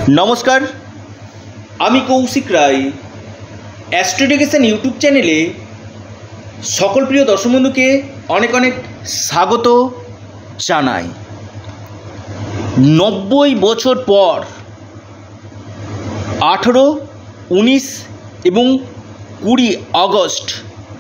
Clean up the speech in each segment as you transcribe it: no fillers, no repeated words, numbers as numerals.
नमस्कार आमी Kaushik Roy astro education YouTube चैनेले सकल प्रिय दर्शक बंधुके अनेक अनेक स्वागत जानाई। 90 बछर पर 18, 19 एवं 20 अगस्ट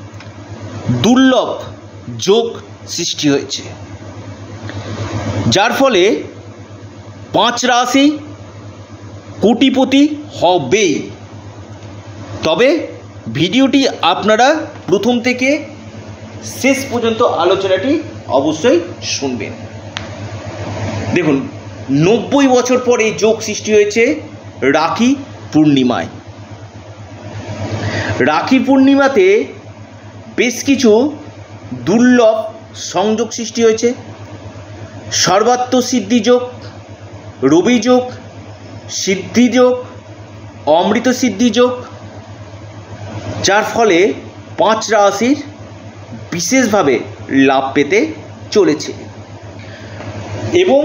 दुर्लभ जोग सृष्टि हয়েছে, जार फले 5 राशि कोटिपति हबेई। तबे भिडियोटी आपनारा प्रथम थेके शेष पर्यन्त आलोचनाटी अवश्य शुनबेन। देखुन 90 बछर पर এই যোগ সৃষ্টি হয়েছে রাখি পূর্ণিমায়। রাখি পূর্ণিমাতে বেশ কিছু দুর্লভ সংযোগ সৃষ্টি হয়েছে। সর্বাত্ম সিদ্ধি যোগ, রবি যোগ, সিদ্ধি যোগ, অমৃত সিদ্ধি যোগ, যার ফলে 5 রাশির বিশেষভাবে লাভ পেতে চলেছে। এবং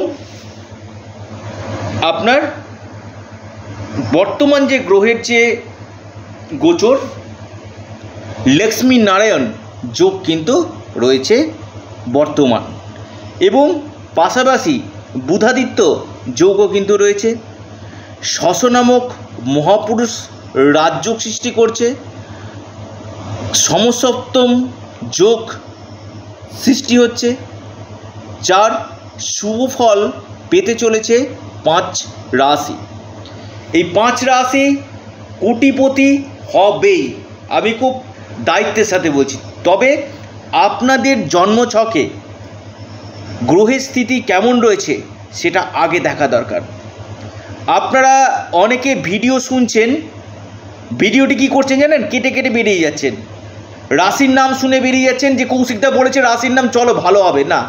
আপনার বর্তমান যে গ্রহের যে গোচর লক্ষ্মী নারায়ণ যোগ কিন্তু রয়েছে বর্তমান, এবং পাশাপাশি বুধাদিত্য যোগও কিন্তু রয়েছে। শশ নামক মহাপুরুষ রাজযোগ সৃষ্টি করছে। সমসপ্তম যোগ সৃষ্টি হচ্ছে, যার শুভ ফল পেতে চলেছে 5 রাশি। এই 5 রাশি কোটিপতি হবেই, আমি খুব দায়িত্বের সাথে বলছি। তবে আপনাদের জন্মছকে গ্রহের স্থিতি কেমন রয়েছে সেটা আগে দেখা দরকার। আপনারা অনেকে ভিডিও শুনছেন, ভিডিওটি কী করছেন জানেন, কেটে কেটে বেরিয়ে যাচ্ছেন। রাশির নাম শুনে বেরিয়ে যাচ্ছেন যে কৌশিকদা বলেছে রাশির নাম, চলো ভালো হবে। না,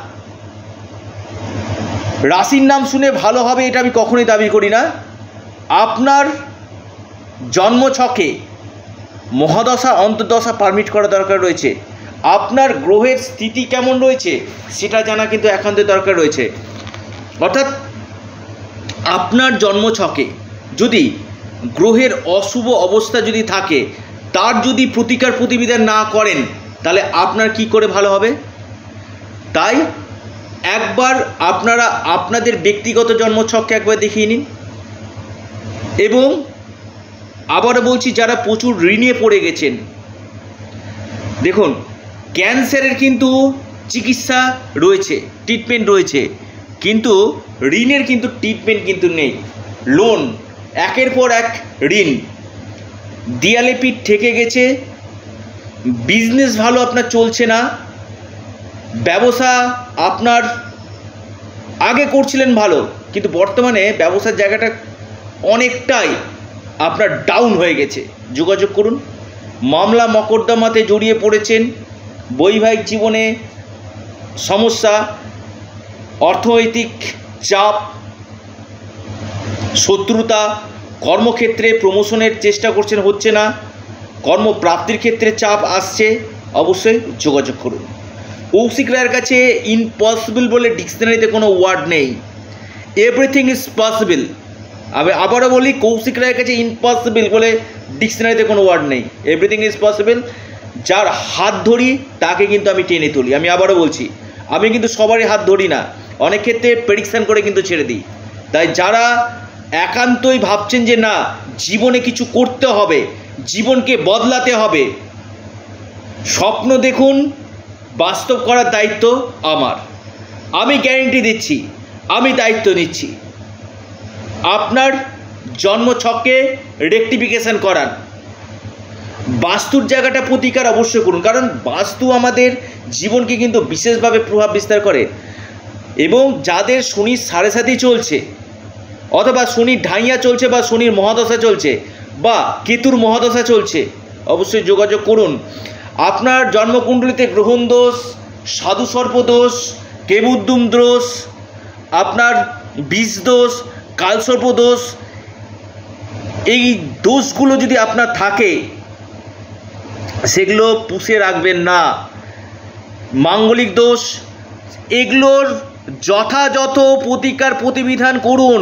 রাশির নাম শুনে ভালো হবে এটা আমি কখনোই দাবি করি না। আপনার জন্মছকে মহাদশা অন্তর্দশা পারমিট করা দরকার রয়েছে। আপনার গ্রহের স্থিতি কেমন রয়েছে সেটা জানা কিন্তু একান্ত দরকার রয়েছে। অর্থাৎ আপনার জন্মছকে যদি গ্রহের অশুভ অবস্থা যদি থাকে, তার যদি প্রতিকার প্রতিবিধান না করেন, তাহলে আপনার কি করে ভালো হবে। তাই একবার আপনারা আপনাদের ব্যক্তিগত জন্মছককে একবার দেখিয়ে নিন। এবং আবারও বলছি, যারা প্রচুর ঋণে পড়ে গেছেন, দেখুন ক্যান্সারের কিন্তু চিকিৎসা রয়েছে, ট্রিটমেন্ট রয়েছে, কিন্তু ঋণের কিন্তু ট্রিটমেন্ট কিন্তু নেই। লোন, একের পর এক ঋণ, দেয়ালে পিঠ ঠেকে গেছে, বিজনেস ভালো আপনার চলছে না, ব্যবসা আপনার আগে করছিলেন ভালো, কিন্তু বর্তমানে ব্যবসার জায়গাটা অনেকটাই আপনার ডাউন হয়ে গেছে। যোগাযোগ করুন। মামলা মকদ্দমাতে জড়িয়ে পড়েছেন, বৈবাহিক জীবনে সমস্যা, অর্থনৈতিক চাপ, শত্রুতা, কর্মক্ষেত্রে প্রমোশনের চেষ্টা করছেন, হচ্ছে না, কর্মপ্রাপ্তির ক্ষেত্রে চাপ আসছে, অবশ্যই যোগাযোগ করুন। কৌশিক রায়ের কাছে ইম্পসিবল বলে ডিকশনারিতে কোনো ওয়ার্ড নেই, এভরিথিং ইজ পসিবল। আবারও বলি, কৌশিক রায়ের কাছে ইম্পসিবল বলে ডিকশনারিতে কোনো ওয়ার্ড নেই, এভরিথিং ইজ পসিবল। যার হাত ধরি তাকে কিন্তু আমি টেনে তুলি। আমি আবারও বলছি, আমি কিন্তু সবারই হাত ধরি না, অনেক ক্ষেত্রে প্রেডিকশান করে কিন্তু ছেড়ে দিই। তাই যারা একান্তই ভাবছেন যে না জীবনে কিছু করতে হবে, জীবনকে বদলাতে হবে, স্বপ্ন দেখুন, বাস্তব করার দায়িত্ব আমার। আমি গ্যারেন্টি দিচ্ছি, আমি দায়িত্ব নিচ্ছি। আপনার জন্মছকে রেকটিফিকেশান করান, বাস্তুর জায়গাটা প্রতিকার অবশ্যই করুন, কারণ বাস্তু আমাদের জীবনকে কিন্তু বিশেষভাবে প্রভাব বিস্তার করে। এবং যাদের শনির 7.5 চলছে, অথবা শনির ঢাইয়া চলছে, বা শনির মহাদশা চলছে, বা কেতুর মহাদশা চলছে, অবশ্যই যোগাযোগ করুন। আপনার জন্মকুণ্ডলিতে গ্রহণ দোষ, সাধু সর্প দোষ, কেবুদ্দুম দোষ, আপনার বিষ দোষ, কালসর্প দোষ, এই দোষগুলো যদি আপনার থাকে সেগুলো পুষে রাখবেন না। মাঙ্গলিক দোষ, এগুলোর যথাযথ প্রতিকার প্রতিবিধান করুন।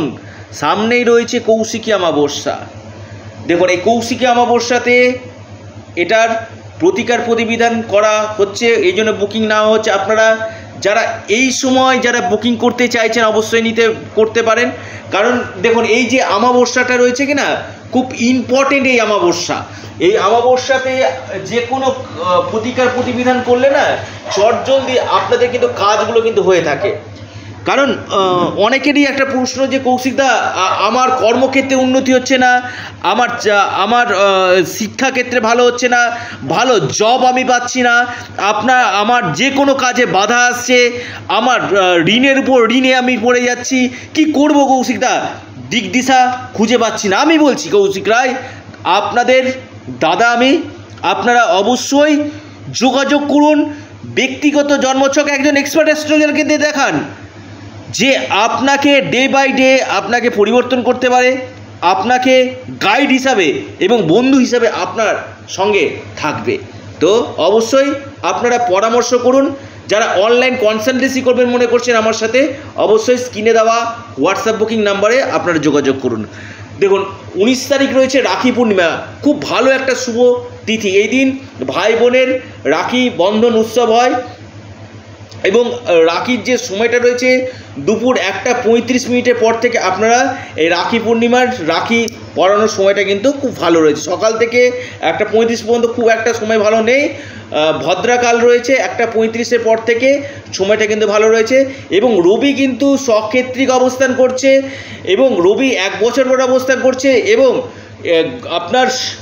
সামনেই রয়েছে কৌশিকী অমাবস্যা। দেখুন এই কৌশিকী অমাবস্যাতে এটার প্রতিকার প্রতিবিধান করা হচ্ছে, এই জন্য বুকিং নেওয়া হচ্ছে। আপনারা যারা এই সময় যারা বুকিং করতে চাইছেন অবশ্যই করতে পারেন, কারণ দেখুন এই যে অমাবস্যাটা রয়েছে কি না, খুব ইম্পর্টেন্ট এই অমাবস্যা। এই অমাবস্যাতে যে কোনো প্রতিকার প্রতিবিধান করলে না চটজলদি আপনাদের কিন্তু কাজগুলো কিন্তু হয়ে থাকে। কারণ অনেকেরই একটা প্রশ্ন যে কৌশিকদা আমার কর্মক্ষেত্রে উন্নতি হচ্ছে না, আমার শিক্ষাক্ষেত্রে ভালো হচ্ছে না, ভালো জব আমি পাচ্ছি না, আমার যে কোনো কাজে বাধা আসছে, আমার ঋণের উপর ঋণে আমি পড়ে যাচ্ছি, কি করব কৌশিকদা, দিক দিশা খুঁজে পাচ্ছি না। আমি বলছি কৌশিক রায় আপনাদের দাদা আমি, আপনারা অবশ্যই যোগাযোগ করুন, ব্যক্তিগত জন্মছক একজন এক্সপার্ট অ্যাস্ট্রোলজারকে দিয়ে দেখান, যে আপনাকে ডে বাই ডে আপনাকে পরিবর্তন করতে পারে, আপনাকে গাইড হিসাবে এবং বন্ধু হিসাবে আপনার সঙ্গে থাকবে। তো অবশ্যই আপনারা পরামর্শ করুন। যারা অনলাইন কনসালটেন্সি করবেন মনে করছেন আমার সাথে, অবশ্যই স্ক্রিনে দেওয়া হোয়াটসঅ্যাপ বুকিং নাম্বারে আপনারা যোগাযোগ করুন। দেখুন 19 তারিখ রয়েছে রাখি পূর্ণিমা, খুব ভালো একটা শুভ তিথি। এই দিন ভাই বোনের রাখি বন্ধন উৎসব হয় এবং রাখির যে সময়টা রয়েছে দুপুর 1:35 পর থেকে আপনারা এই রাখি পূর্ণিমার রাখি পরানোর সময়টা কিন্তু খুব ভালো রয়েছে। সকাল থেকে 1:35 পর্যন্ত খুব একটা সময় ভালো নেই, ভদ্রাকাল রয়েছে 1:35 পর থেকে সময়টা কিন্তু ভালো রয়েছে। এবং রবি কিন্তু সক্ষেত্রিক অবস্থান করছে এবং রবি 1 বছর পর অবস্থান করছে এবং আপনার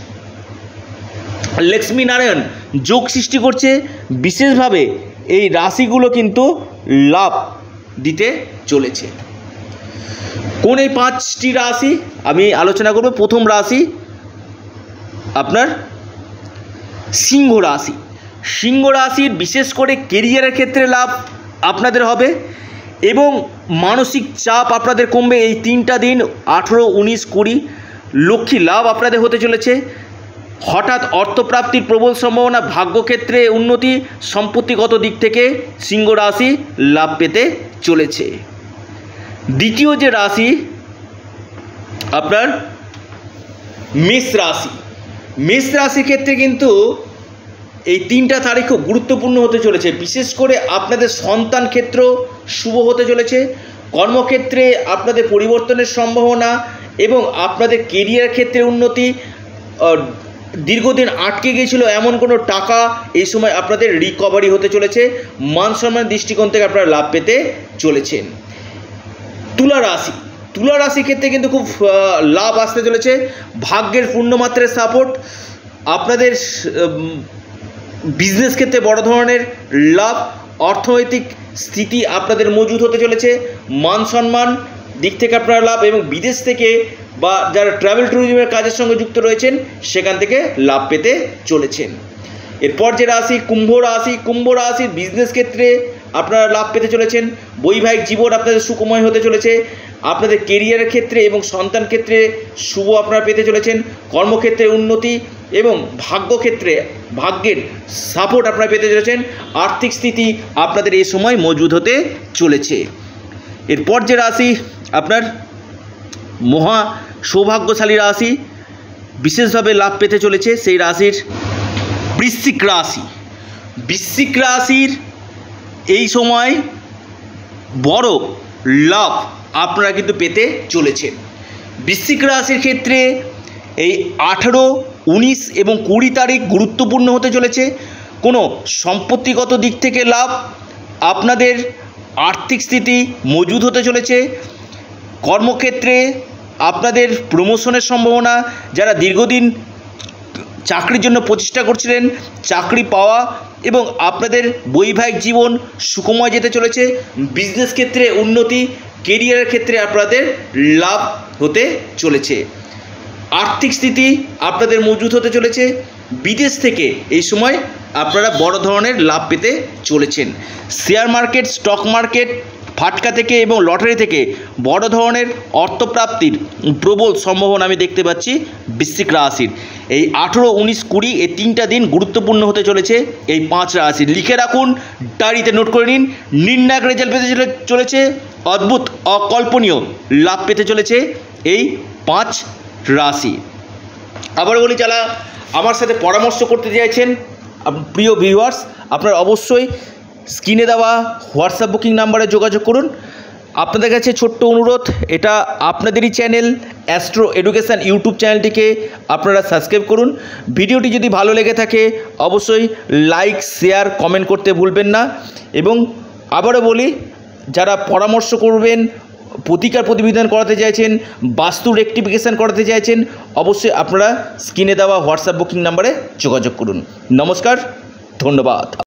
লক্ষ্মী নারায়ণ যোগ সৃষ্টি করছে। বিশেষভাবে এই রাশিগুলো কিন্তু লাভ দিতে চলেছে। কোন এই 5টি রাশি আমি আলোচনা করব। প্রথম রাশি আপনার সিংহ রাশি। সিংহ রাশির বিশেষ করে কেরিয়ারের ক্ষেত্রে লাভ আপনাদের হবে এবং মানসিক চাপ আপনাদের কমবে। এই 3টা দিন 18, 19, 20 লক্ষ্মী লাভ আপনাদের হতে চলেছে। হঠাৎ অর্থপ্রাপ্তির প্রবল সম্ভাবনা, ভাগ্যক্ষেত্রে উন্নতি, সম্পত্তিগত দিক থেকে সিংহ রাশি লাভ পেতে চলেছে। দ্বিতীয় যে রাশি আপনার মেষ রাশি। মেষ রাশির ক্ষেত্রে কিন্তু এই 3টা তারিখ খুব গুরুত্বপূর্ণ হতে চলেছে। বিশেষ করে আপনাদের সন্তান ক্ষেত্র শুভ হতে চলেছে, কর্মক্ষেত্রে আপনাদের পরিবর্তনের সম্ভাবনা এবং আপনাদের কেরিয়ার ক্ষেত্রে উন্নতি। দীর্ঘদিন আটকে গিয়েছিল এমন কোনো টাকা এই সময় আপনাদের রিকভারি হতে চলেছে। মান সম্মানের দৃষ্টিকোণ থেকে আপনারা লাভ পেতে চলেছেন। তুলা রাশি। তুলা রাশির ক্ষেত্রে কিন্তু খুব লাভ আসতে চলেছে। ভাগ্যের পূর্ণমাত্রার সাপোর্ট, আপনাদের বিজনেস ক্ষেত্রে বড় ধরনের লাভ, অর্থনৈতিক স্থিতি আপনাদের মজবুত হতে চলেছে। মান সম্মান দিক থেকে আপনারা লাভ এবং বিদেশ থেকে বা যারা ট্রাভেল ট্যুরিজমের কাজের সঙ্গে যুক্ত রয়েছেন সেখান থেকে লাভ পেতে চলেছেন। এরপর যে রাশি কুম্ভ রাশি। কুম্ভ রাশির বিজনেস ক্ষেত্রে আপনারা লাভ পেতে চলেছেন। বৈবাহিক জীবন আপনাদের সুখময় হতে চলেছে। আপনাদের কেরিয়ারের ক্ষেত্রে এবং সন্তান ক্ষেত্রে শুভ আপনারা পেতে চলেছেন। কর্মক্ষেত্রে উন্নতি এবং ভাগ্যক্ষেত্রে ভাগ্যের সাপোর্ট আপনারা পেতে চলেছেন। আর্থিক স্থিতি আপনাদের এই সময় মজবুত হতে চলেছে। এরপর যে রাশি আপনার মহা সৌভাগ্যশালী রাশি, বিশেষভাবে লাভ পেতে চলেছে, সেই রাশির বৃশ্চিক রাশি। বৃশ্চিক রাশির এই সময় বড় লাভ আপনারা কিন্তু পেতে চলেছেন। বৃশ্চিক রাশির ক্ষেত্রে এই 18, 19 এবং 20 তারিখ গুরুত্বপূর্ণ হতে চলেছে। কোনো সম্পত্তিগত দিক থেকে লাভ, আপনাদের আর্থিক স্থিতি মজবুত হতে চলেছে। কর্মক্ষেত্রে আপনাদের প্রমোশনের সম্ভাবনা, যারা দীর্ঘদিন চাকরির জন্য প্রচেষ্টা করছিলেন চাকরি পাওয়া এবং আপনাদের বৈবাহিক জীবন সুখময় যেতে চলেছে। বিজনেস ক্ষেত্রে উন্নতি, কেরিয়ারের ক্ষেত্রে আপনাদের লাভ হতে চলেছে। আর্থিক স্থিতি আপনাদের মজবুত হতে চলেছে। বিদেশ থেকে এই সময় আপনারা বড় ধরনের লাভ পেতে চলেছেন। শেয়ার মার্কেট, স্টক মার্কেট ফাটকা থেকে এবং লটারি থেকে বড় ধরনের অর্থপ্রাপ্তির প্রবল সম্ভাবনা আমি দেখতে পাচ্ছি বৃশ্চিক রাশির। এই 18, 19, 20 এই 3টা দিন গুরুত্বপূর্ণ হতে চলেছে এই 5 রাশির। লিখে রাখুন, ডায়েরিতে নোট করে নিন। নির্ণায়ক রেজাল্ট পেতে চলেছে, অদ্ভুত অকল্পনীয় লাভ পেতে চলেছে এই 5 রাশি। আবার বলি, যারা আমার সাথে পরামর্শ করতে চাইছেন প্রিয় ভিউয়ার্স, আপনারা অবশ্যই স্ক্রিনে দেওয়া হোয়াটসঅ্যাপ বুকিং নাম্বারে যোগাযোগ করুন। আপনাদের কাছে ছোট্ট অনুরোধ, এটা আপনাদেরই চ্যানেল অ্যাস্ট্রো এডুকেশান ইউটিউব চ্যানেলটিকে আপনারা সাবস্ক্রাইব করুন। ভিডিওটি যদি ভালো লেগে থাকে অবশ্যই লাইক, শেয়ার, কমেন্ট করতে ভুলবেন না। এবং আবারও বলি, যারা পরামর্শ করবেন, প্রতিকার প্রতিবিধান করাতে চাইছেন, বাস্তু রেকটিফিকেশান করাতে চাইছেন, অবশ্যই আপনারা স্ক্রিনে দেওয়া হোয়াটসঅ্যাপ বুকিং নাম্বারে যোগাযোগ করুন। নমস্কার, ধন্যবাদ।